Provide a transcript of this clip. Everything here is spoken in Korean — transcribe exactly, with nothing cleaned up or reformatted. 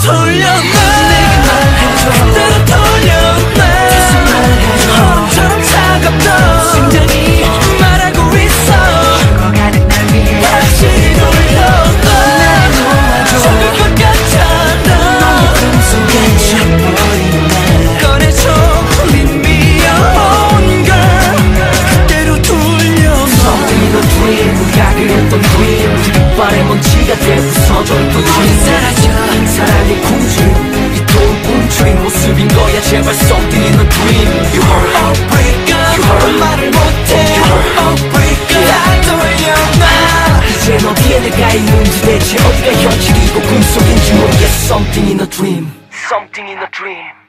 돌려놔. 내게 말해줘. 그대로 돌려놔. 다시 말해줘. 얼음처럼 차갑던 심장이 말하고 있어. 죽어가는 날 위해 다시 돌려놔. 날 놓아줘. 죽을 것 같잖아. 너의 꿈속에 쥐어버린 날 꺼내줘. Leave me alone girl. 그대로 돌려놔. Something in a dream. 우리가 그렸던 dream 뒷발에 먼지가 돼 부서져있던 dream 사라져. 사랑의 꿈dream 이토록 꿈틀인 모습인 거야. 제발 something in a dream. You heard heartbreaker. You heard 말을 못해. You heard heartbreaker. 날 돌려놔. 이젠 어디에 내가 있는지 대체 어디가 현실이고 꿈속인지 모르겠어. Something in a dream. Something in a dream.